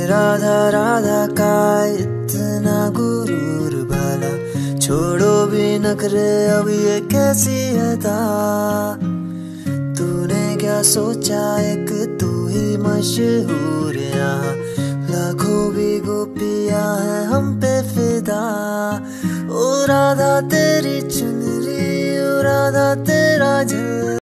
राधा राधा का इतना गुरूर भला, छोड़ो भी नखरे अब ये कैसी अदा। तूने क्या सोचा एक तू ही मशहूर, यहाँ लाखों भी गोपियां हैं हम पे फिदा। ओ राधा तेरी चुनरी, ओ राधा तेरा झल